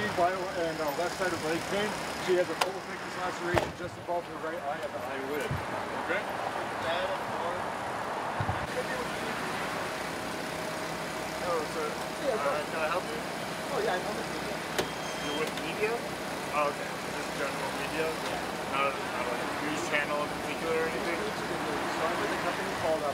and left side of leg pain. She has a full thickness laceration just above her right eye at the eye lid. Okay? Oh, so, can I help you? Oh, yeah, I know the media. You're with media? Oh, okay. Just general media? Yeah. Not like a news channel in particular or anything? So I'm with a company called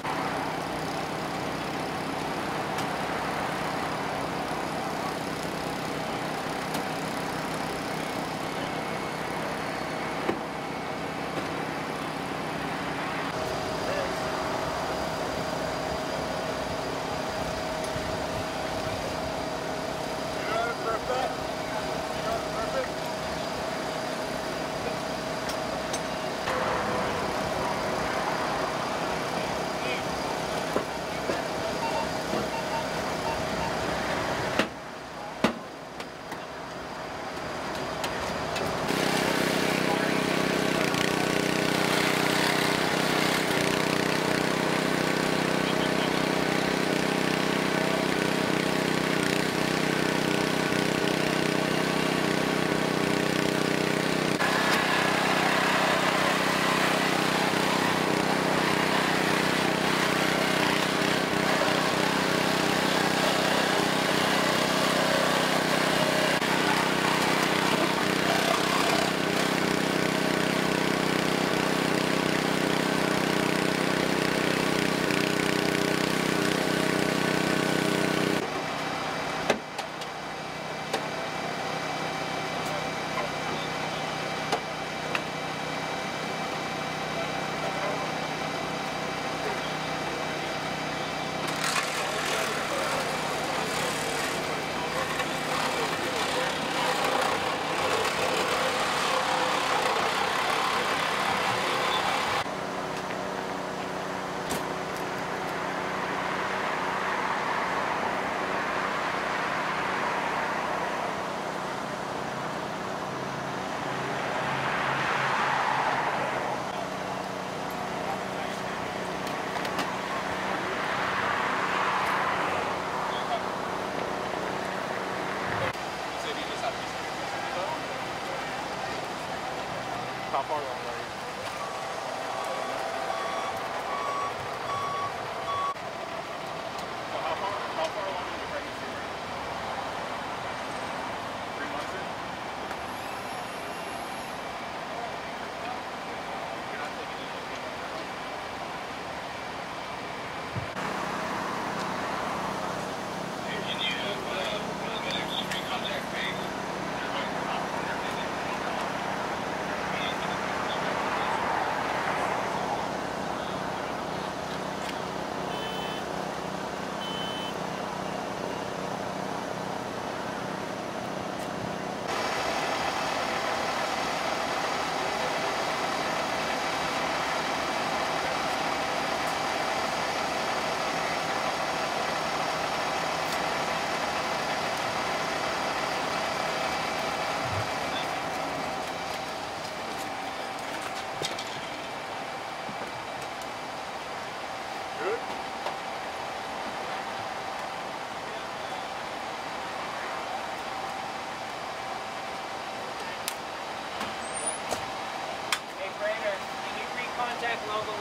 How far along are you? So how far along is your pregnancy? 3 months in? You're not taking any Can you get extreme contact base? Contact local